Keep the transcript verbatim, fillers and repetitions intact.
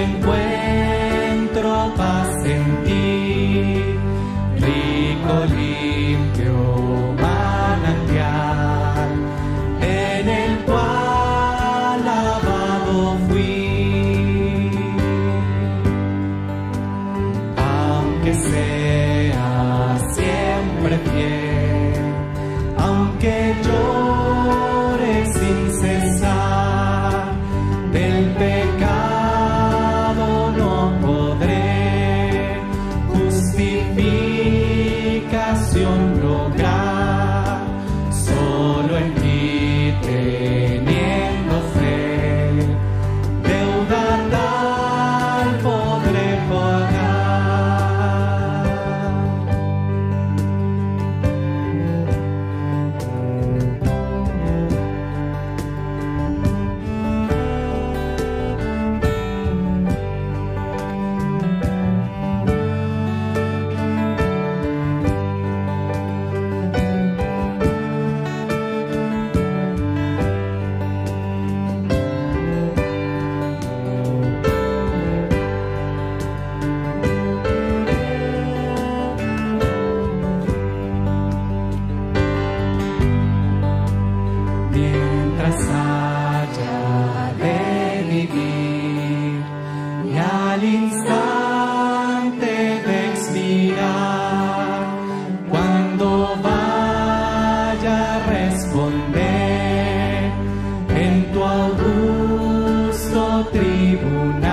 encuentro paz en ti, rico, limpio manantial, en el cual lavado fui. Aunque sea siempre fiel, aunque llore sin cesar, del pecado no podré justificación lograr, solo en ti teniendo fe, deuda tal podré pagar. Mientras haya de vivir y al instante de expirar, cuando vaya a responder en tu augusto tribunal,